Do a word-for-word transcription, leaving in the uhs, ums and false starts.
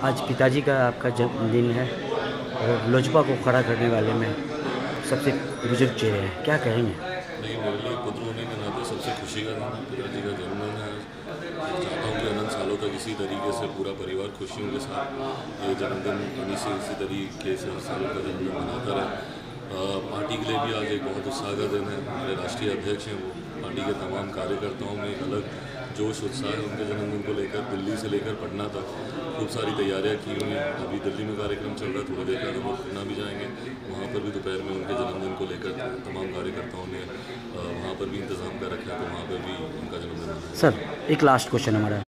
आज पिताजी का आपका जन्मदिन है और लोजपा को खड़ा करने वाले में सबसे बुजुर्ग चेहरे हैं, क्या कहेंगे? नहीं, मेरे लिए पुत्र होने के नाते सबसे खुशी का दिन है। पिताजी का जन्मदिन है आज। चाहता हूँ कि अनंत सालों तक इसी तरीके से पूरा परिवार खुशियों के साथ ये जन्मदिन इन्हीं से इसी तरीके से हर साल का जन्मदिन मनाता रहे। पार्टी के लिए भी आज एक बहुत उत्साह का दिन है। हमारे राष्ट्रीय अध्यक्ष हैं, वो पार्टी के तमाम कार्यकर्ताओं में एक अलग जोश उत्साह है उनके जन्मदिन को लेकर। दिल्ली से लेकर पटना तक खूब सारी तैयारियां की हुई हैं। अभी दिल्ली में कार्यक्रम चल रहा है, थोड़ी देर बाद हम लोग पटना भी जाएंगे। वहाँ पर भी दोपहर में उनके जन्मदिन को लेकर तमाम कार्यकर्ताओं ने वहाँ पर भी इंतज़ाम कर रखा है, तो वहाँ पर भी उनका जन्मदिन मनाया। सर, एक लास्ट क्वेश्चन हमारा।